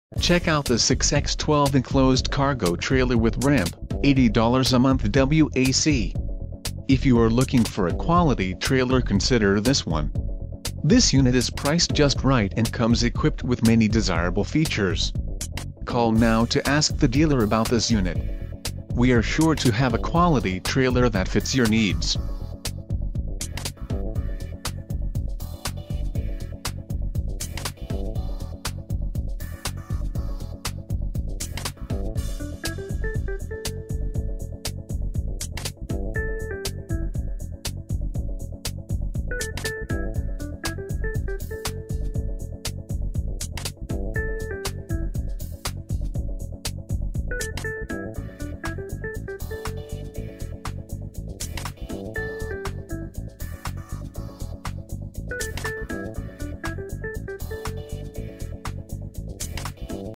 Check out the x12 enclosed cargo trailer with ramp, $80 a month W.A.C. If you are looking for a quality trailer, consider this one. This unit is priced just right and comes equipped with many desirable features. Call now to ask the dealer about this unit. We are sure to have a quality trailer that fits your needs.